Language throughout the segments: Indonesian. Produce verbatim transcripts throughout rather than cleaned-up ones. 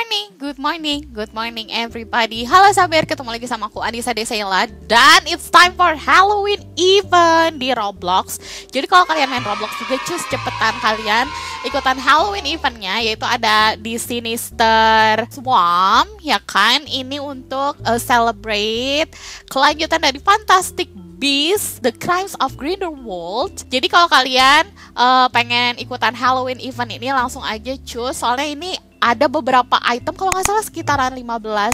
morning, good morning, good morning everybody. Halo sabar, ketemu lagi sama aku Anissa Desela. Dan it's time for Halloween event di Roblox. Jadi kalau kalian main Roblox juga, cus cepetan kalian ikutan Halloween eventnya. Yaitu ada di Sinister Swarm, ya kan. Ini untuk uh, celebrate kelanjutan dari Fantastic Beasts, The Crimes of Grindelwald. Jadi kalau kalian uh, pengen ikutan Halloween event ini, langsung aja cus. Soalnya ini ada beberapa item, kalau nggak salah sekitaran lima belas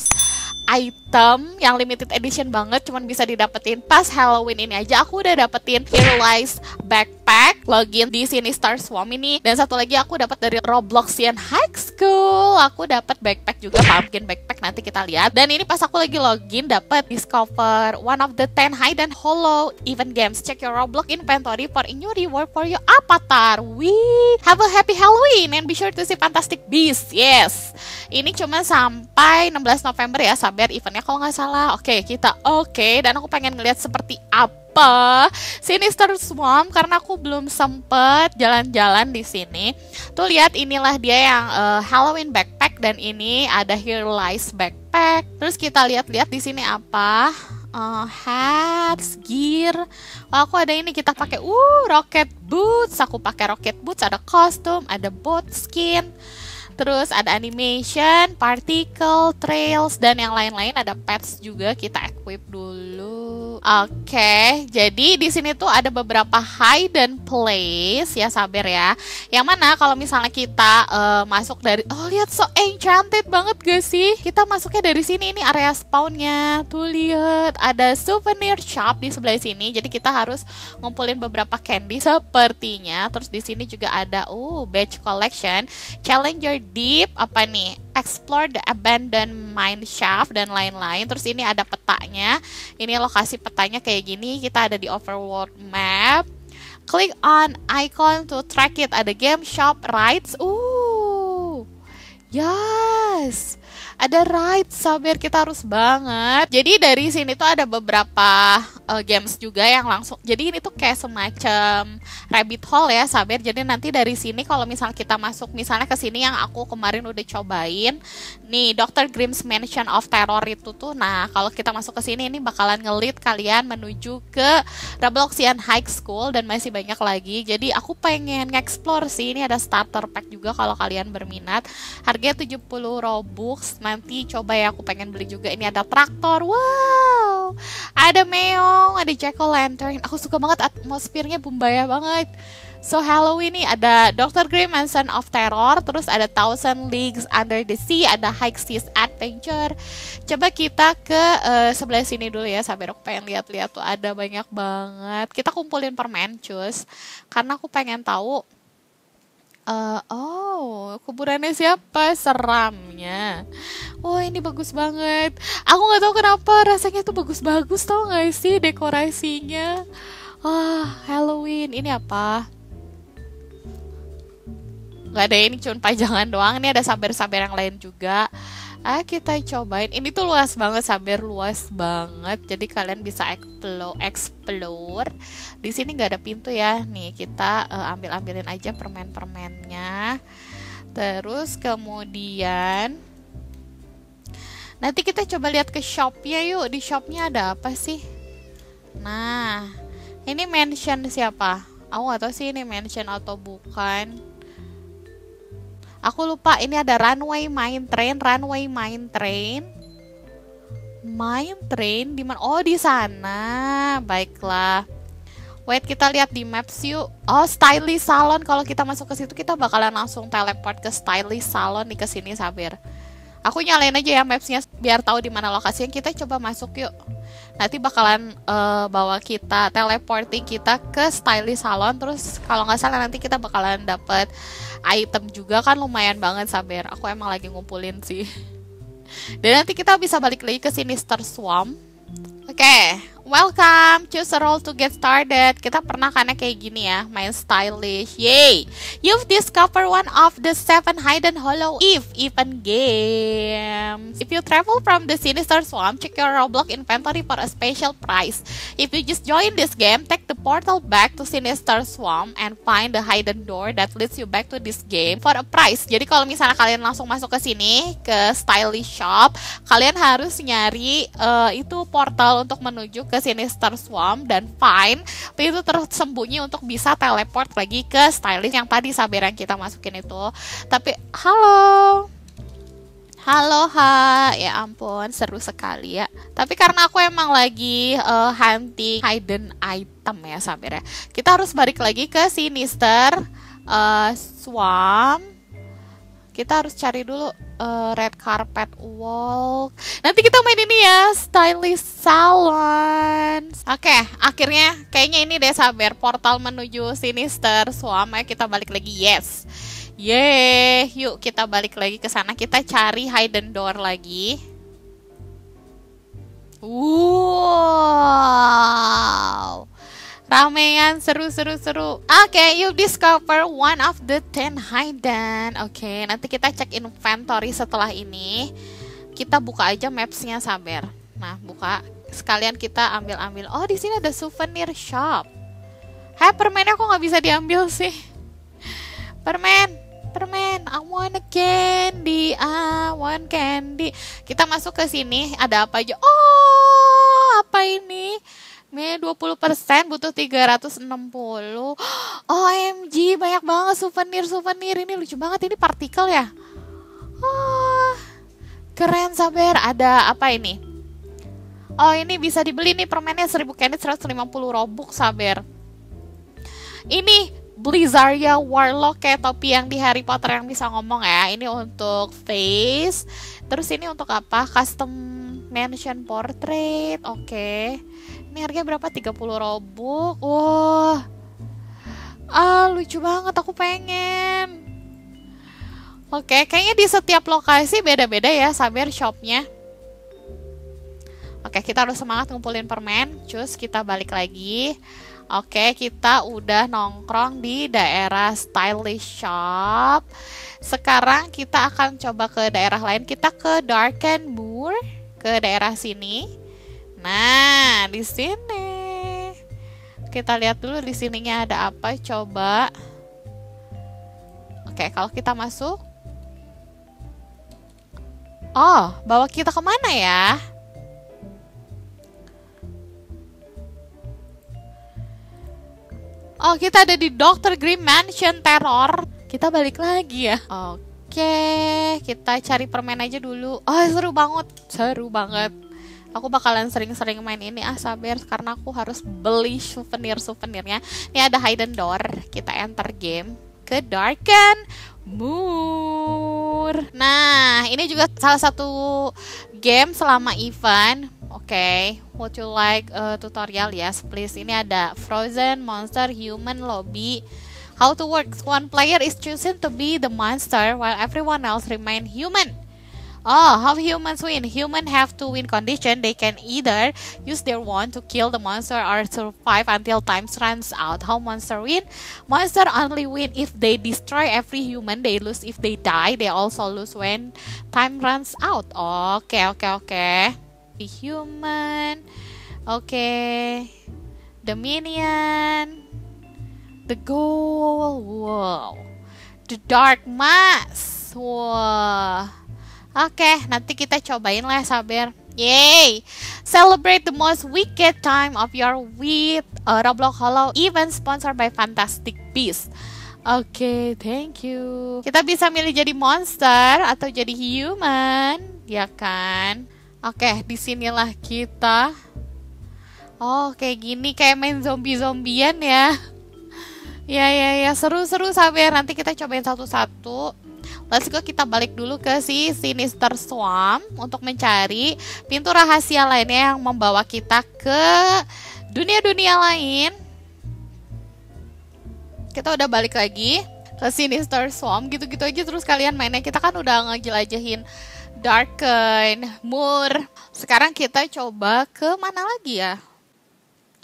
item yang limited edition banget, cuman bisa didapetin pas Halloween ini aja. Aku udah dapetin Heroice Backpack, login di Sinister Swarm ini, dan satu lagi aku dapat dari Robloxian High School. Aku dapat backpack juga, pumpkin backpack, nanti kita lihat. Dan ini pas aku lagi login dapat discover one of the ten hide and hollow event games. Check your Roblox inventory for a new reward for your avatar. We have a happy Halloween and be sure to see Fantastic Beasts. Yes, ini cuma sampai enam belas November ya sabar eventnya kalau nggak salah. Oke, kita oke. Okay. Dan aku pengen ngeliat seperti apa Sinister Swarm karena aku belum sempet jalan-jalan di sini. Tuh lihat, inilah dia yang uh, Halloween backpack, dan ini ada Heroice Backpack. Terus kita lihat-lihat di sini apa? Uh, hats, gear. Oh, aku ada ini, kita pakai uh rocket boots. Aku pakai rocket boots, ada kostum, ada boat skin. Terus ada animation, particle, trails, dan yang lain-lain. Ada pets juga, kita equip dulu. Oke, okay, jadi di sini tuh ada beberapa hidden place ya sabar ya. Yang mana kalau misalnya kita uh, masuk dari, oh lihat, so enchanted banget gak sih? Kita masuknya dari sini, ini area spawnnya. Tuh lihat, ada souvenir shop di sebelah sini. Jadi kita harus ngumpulin beberapa candy sepertinya. Terus di sini juga ada, uh, badge collection, challenger deep, apa nih, explore the abandoned mine shaft, dan lain-lain. Terus ini ada petanya, ini lokasi petanya kayak gini. Kita ada di overworld map, click on icon to track it. Ada game shop, rides, uh yes, ada ride sabar, kita harus banget. Jadi dari sini tuh ada beberapa uh, games juga yang langsung. Jadi ini tuh kayak semacam rabbit hole ya sabar. Jadi nanti dari sini kalau misal kita masuk misalnya ke sini yang aku kemarin udah cobain nih, dokter Grimm's Mansion of Terror itu tuh. Nah, kalau kita masuk ke sini ini bakalan ngelit kalian menuju ke Robloxian High School, dan masih banyak lagi. Jadi aku pengen nge-explore sih. Ini ada starter pack juga kalau kalian berminat. Harganya tujuh puluh Robux. Nanti coba ya, aku pengen beli juga. Ini ada traktor, wow, ada meong, ada jack-o'-lantern. Aku suka banget atmosfernya, bumbaya banget. So Halloween nih, ada dokter Grimm Mansion of Terror, terus ada Thousand Leagues Under the Sea, ada High Seas Adventure. Coba kita ke uh, sebelah sini dulu ya sabar, aku pengen lihat-lihat tuh, ada banyak banget. Kita kumpulin permen cus, karena aku pengen tahu. Uh, oh, kuburannya siapa? Seramnya. Oh, ini bagus banget. Aku nggak tahu kenapa rasanya tuh bagus-bagus, tau nggak sih dekorasinya. Ah, Halloween. Ini apa? Nggak ada, ini cuma pajangan doang. Ini ada sabar-sabar yang lain juga. Ah, kita cobain. Ini tuh luas banget sabar, luas banget. Jadi kalian bisa explore, explore. Di sini nggak ada pintu ya. Nih kita uh, ambil-ambilin aja permen-permennya. Terus kemudian nanti kita coba lihat ke shopnya yuk. Di shopnya ada apa sih? Nah, ini mansion siapa? Aku nggak tahu sih ini mansion atau bukan. Aku lupa, ini ada runway mine train, runway mine train. Mine train di mana? Oh, di sana. Baiklah. Wait, kita lihat di maps yuk. Oh, Stylish Salon. Kalau kita masuk ke situ kita bakalan langsung teleport ke Stylish Salon nih, ke sini sabar. Aku nyalain aja ya mapsnya biar tahu di mana lokasinya. Kita coba masuk yuk. Nanti bakalan uh, bawa kita, teleporting kita ke Stylish Salon. Terus kalau nggak salah nanti kita bakalan dapet item juga kan, lumayan banget sabar. Aku emang lagi ngumpulin sih. Dan nanti kita bisa balik lagi ke Sinister Swarm. Oke, okay. Welcome, choose a role to get started. Kita pernah karena kayak gini ya, main stylish. Yay! You've discovered one of the seven hidden hollow if even games. If you travel from the Sinister Swamp, check your Roblox inventory for a special prize. If you just join this game, take the portal back to Sinister Swamp and find the hidden door that leads you back to this game for a prize. Jadi kalau misalnya kalian langsung masuk ke sini, ke stylish shop, kalian harus nyari uh, itu portal untuk menuju ke Sinister Swamp dan find pintu tersembunyi untuk bisa teleport lagi ke stylish yang tadi Saber yang kita masukin itu. Tapi halo halo ha, ya ampun seru sekali ya. Tapi karena aku emang lagi uh, hunting hidden item ya Saber ya, kita harus balik lagi ke Sinister uh, Swamp. Kita harus cari dulu uh, red carpet walk. Nanti kita main ini ya, stylish salon. Oke, okay, akhirnya kayaknya ini deh Saber, portal menuju Sinister Swamp. Ayo kita balik lagi, yes. Yeay, yuk kita balik lagi ke sana. Kita cari hidden door lagi. Wow. Ramean, seru, seru, seru. Oke, okay, you discover one of the ten hidden. Oke, okay, nanti kita cek inventory setelah ini. Kita buka aja mapsnya Saber. Nah, buka. Sekalian kita ambil-ambil. Oh, di sini ada souvenir shop. Hei, permennya kok nggak bisa diambil sih? Permen, permen. I want a candy, I want candy. Kita masuk ke sini. Ada apa aja? Oh, apa ini? Ini dua puluh persen butuh tiga ratus enam puluh. O M G, banyak banget souvenir-souvenir. Ini lucu banget, ini partikel ya. Oh, keren Saber. Ada apa ini? Oh, ini bisa dibeli nih permennya seribu candy seratus lima puluh robux Saber. Ini Blizzaria Warlock kayak topi yang di Harry Potter yang bisa ngomong ya. Ini untuk face. Terus ini untuk apa? Custom mansion portrait. Oke. Okay. Ini harganya berapa? tiga puluh robux. Wah. Ah, lucu banget. Aku pengen. Oke, kayaknya di setiap lokasi beda-beda ya Saber shopnya. Oke, kita harus semangat ngumpulin permen. Cus, kita balik lagi. Oke, kita udah nongkrong di daerah stylish shop. Sekarang kita akan coba ke daerah lain. Kita ke Darken Moor, ke daerah sini. Nah, di sini kita lihat dulu di sininya ada apa. Coba. Oke, kalau kita masuk, oh, bawa kita kemana ya? Oh, kita ada di dokter Grimm Mansion Terror. Kita balik lagi ya. Oke, kita cari permen aja dulu. Oh, seru banget, seru banget. Aku bakalan sering-sering main ini ah Saber, karena aku harus beli souvenir-souvenirnya. Ini ada hidden door. Kita enter game ke Darken Moor. Nah, ini juga salah satu game selama event. Oke, okay. Would you like a tutorial? Yes, please. Ini ada Frozen, Monster, Human, Lobby. How to work? One player is chosen to be the monster while everyone else remain human. Oh, how humans win? Humans have to win condition. They can either use their wand to kill the monster or survive until time runs out. How monster win? Monster only win if they destroy every human. They lose if they die. They also lose when time runs out. Oke, oke, oke. The human. Oke. The minion. The goal. Wow. The dark mass. Wow. Oke, okay, nanti kita cobain lah Saber. Yay! Celebrate the most wicked time of your week. Uh, Roblox Hollow event sponsored by Fantastic Beasts. Oke, okay, thank you. Kita bisa milih jadi monster atau jadi human, ya kan? Oke, okay, disinilah kita. Oh, kayak gini, kayak main zombie-zombian ya. Ya, ya, ya, seru-seru Saber. Nanti kita cobain satu-satu. Let's go, kita balik dulu ke si Sinister Swamp untuk mencari pintu rahasia lainnya yang membawa kita ke dunia-dunia lain. Kita udah balik lagi ke Sinister Swamp, gitu-gitu aja terus kalian mainnya. Kita kan udah ngejelajahin Darken Moor. Sekarang kita coba ke mana lagi ya?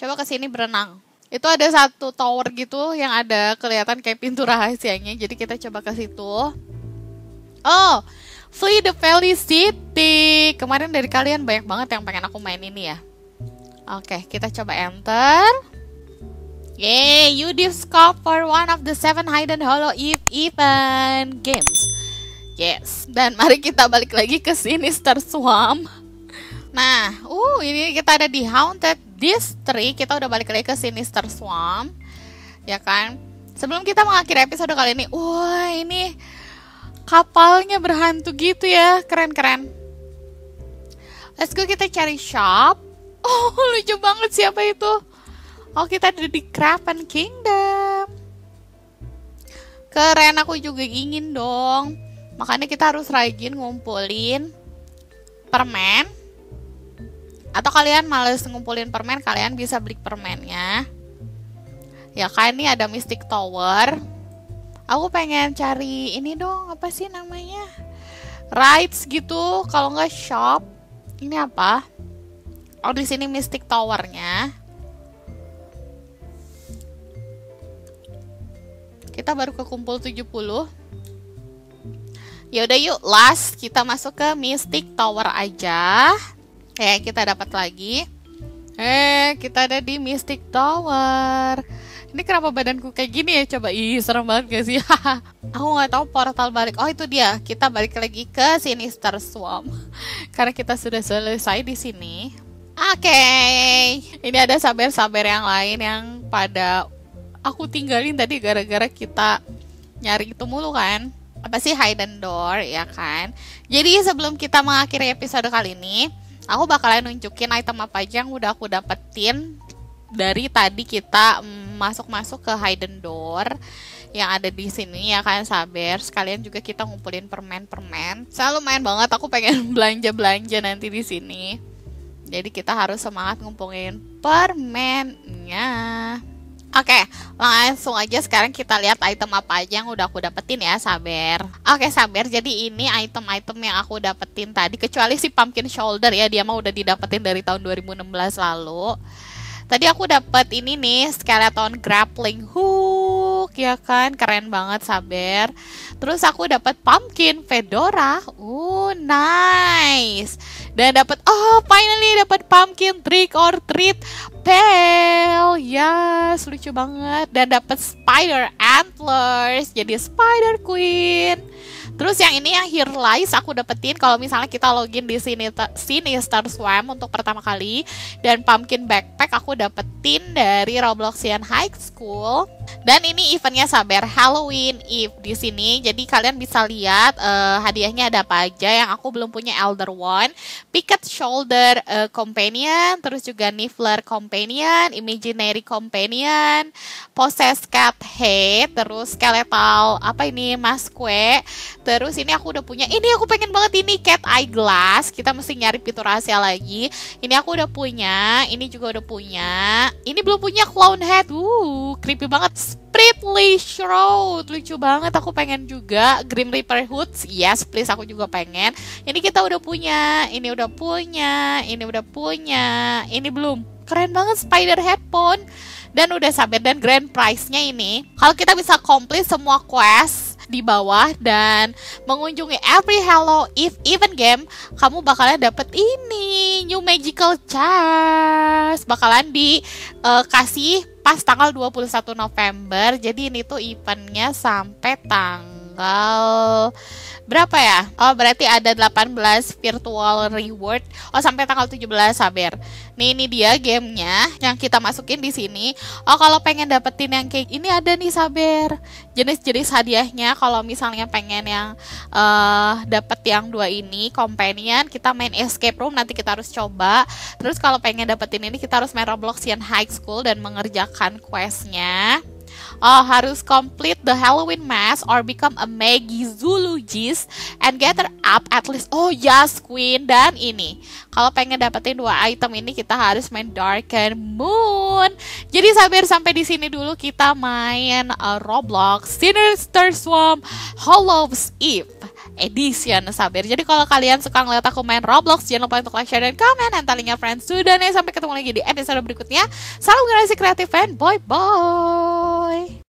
Coba ke sini berenang. Itu ada satu tower gitu yang ada kelihatan kayak pintu rahasianya. Jadi kita coba ke situ. Oh, flee the Valley City. Kemarin dari kalian banyak banget yang pengen aku main ini ya. Oke, kita coba enter. Yay, you discover one of the seven hidden hollow Eve event games. Yes, dan mari kita balik lagi ke Sinister Swamp. Nah, uh, ini kita ada di Haunted District. Kita udah balik lagi ke Sinister Swamp, ya kan? Sebelum kita mengakhiri episode kali ini, wah ini kapalnya berhantu gitu ya, keren-keren. Let's go, kita cari shop. Oh, lucu banget, siapa itu? Oh, kita ada di Craven Kingdom. Keren, aku juga ingin dong. Makanya kita harus rajin ngumpulin permen. Atau kalian males ngumpulin permen, kalian bisa beli permennya. Ya kan, ini ada Mystic Tower. Aku pengen cari ini dong, apa sih namanya? Rides gitu, kalau nggak shop. Ini apa? Oh, di sini Mystic Tower-nya. Kita baru kekumpul tujuh puluh. Yaudah yuk, last kita masuk ke Mystic Tower aja. Eh, kita dapat lagi. Eh, kita ada di Mystic Tower. Ini kenapa badanku kayak gini ya? Coba, ih serem banget gak sih? Aku nggak tahu portal balik. Oh, itu dia. Kita balik lagi ke Sinister Swamp. Karena kita sudah selesai di sini. Oke, okay. Ini ada saber-saber yang lain yang pada aku tinggalin tadi gara-gara kita nyari itu mulu kan. Apa sih hidden door, ya kan? Jadi sebelum kita mengakhiri episode kali ini, aku bakalan nunjukin item apa aja yang udah aku dapetin dari tadi kita masuk-masuk ke hidden door yang ada di sini, ya kan, sabar. Sekalian juga kita ngumpulin permen-permen. Saya lumayan banget, aku pengen belanja-belanja nanti di sini. Jadi kita harus semangat ngumpulin permennya. Oke, langsung aja sekarang kita lihat item apa aja yang udah aku dapetin ya, sabar. Oke, sabar. Jadi ini item-item yang aku dapetin tadi, kecuali si pumpkin shoulder ya, dia mah udah didapetin dari tahun dua ribu enam belas lalu. Tadi aku dapet ini nih, skeleton grappling hook, ya kan, keren banget, sabar. Terus aku dapet pumpkin fedora, uh, nice. Dan dapet, oh finally dapet pumpkin trick or treat Pel, yes, lucu banget. Dan dapat spider antlers, jadi spider queen. Terus yang ini yang Here Lies aku dapetin kalau misalnya kita login di sini Sinister Swamp untuk pertama kali. Dan pumpkin backpack aku dapetin dari Robloxian High School. Dan ini eventnya sabar Halloween Eve di sini. Jadi kalian bisa lihat uh, hadiahnya ada apa aja. Yang aku belum punya Elder Wand, Picket Shoulder uh, Companion, terus juga Niffler Companion, Imaginary Companion, Possessed Cat Head, terus Skeletal apa ini Masque. Terus ini aku udah punya, ini aku pengen banget ini Cat Eye Glass. Kita mesti nyari pintu rahasia lagi. Ini aku udah punya, ini juga udah punya. Ini belum punya Clown Head. Uh, creepy banget. Spritly Shroud, lucu banget. Aku pengen juga Grim Reaper Hoods. Yes, please, aku juga pengen. Ini kita udah punya, ini udah punya, ini udah punya, ini belum. Keren banget Spider Headphone. Dan udah sabar, dan grand prize-nya ini, kalau kita bisa complete semua quest di bawah dan mengunjungi every Hello Eve event game, kamu bakalan dapet ini new magical chest, bakalan dikasih uh, pas tanggal dua puluh satu November. Jadi ini tuh eventnya sampai tanggal berapa ya? Oh, berarti ada delapan belas virtual reward. Oh, sampai tanggal tujuh belas, sabar. Nih, ini dia gamenya yang kita masukin di sini. Oh, kalau pengen dapetin yang kayak ini ada nih, sabar. Jenis-jenis hadiahnya. Kalau misalnya pengen yang uh, dapet yang dua ini, companion, kita main escape room, nanti kita harus coba. Terus kalau pengen dapetin ini, kita harus main Robloxian High School dan mengerjakan questnya. Oh, harus complete the Halloween mask or become a Maggie zoologist and gather up at least, oh yes queen. Dan ini kalau pengen dapetin dua item ini, kita harus main Darken Moon. Jadi sabar, sampai di sini dulu kita main uh, Roblox Sinister Swamp Hallows Eve. edition Saber. Jadi kalau kalian suka ngeliat aku main Roblox, jangan lupa untuk like, share, dan komen, dan talinya friends sudah nih. Sampai ketemu lagi di episode berikutnya. Salam generasi kreatif and bye bye.